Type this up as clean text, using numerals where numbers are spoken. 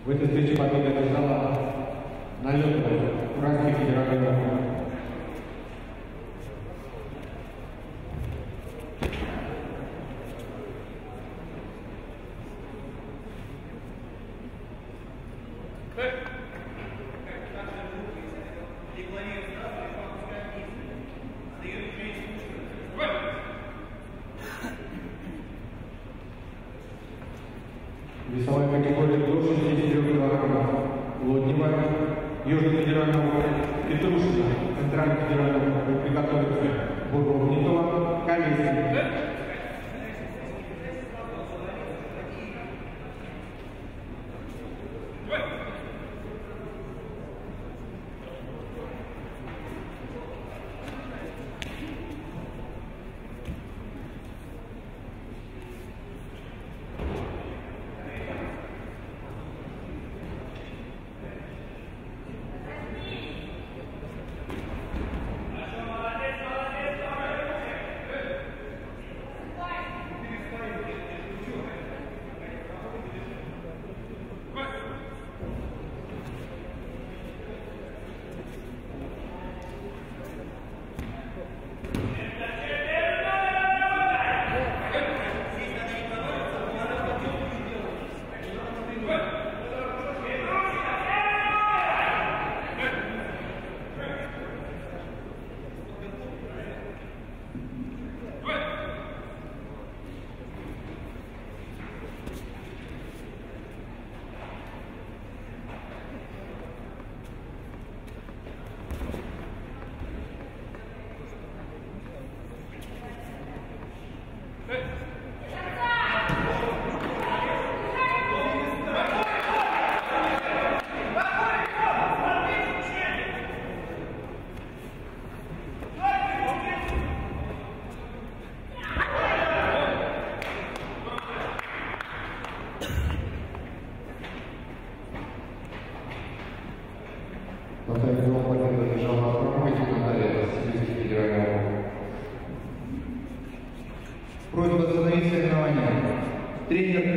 В этой встрече победа лежала на лётной Уральской федеральной округе. Весовая категория до 63 килограммов. Лоднева, Южный федеральный округ, Петрушина, Центральный федеральный округ, приготовиться Бургов-Нитова, Колесник. Просьба остановить соревнования. Тренер